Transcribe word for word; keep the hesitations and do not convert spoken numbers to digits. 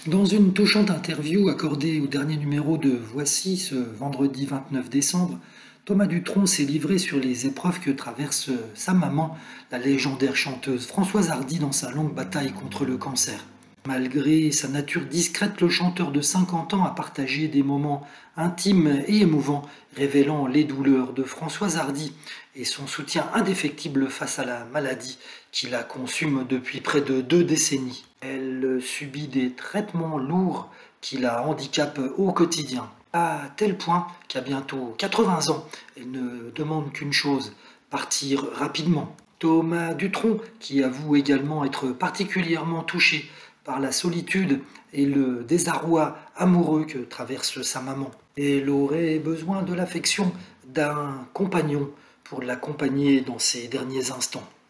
Dans une touchante interview accordée au dernier numéro de Voici ce vendredi vingt-neuf décembre, Thomas Dutronc s'est livré sur les épreuves que traverse sa maman, la légendaire chanteuse Françoise Hardy, dans sa longue bataille contre le cancer. Malgré sa nature discrète, le chanteur de cinquante ans a partagé des moments intimes et émouvants, révélant les douleurs de Françoise Hardy et son soutien indéfectible face à la maladie qui la consume depuis près de deux décennies. Elle subit des traitements lourds qui la handicapent au quotidien, à tel point qu'à bientôt quatre-vingts ans, elle ne demande qu'une chose: partir rapidement. Thomas Dutronc, qui avoue également être particulièrement touché par la solitude et le désarroi amoureux que traverse sa maman. Elle aurait besoin de l'affection d'un compagnon pour l'accompagner dans ses derniers instants.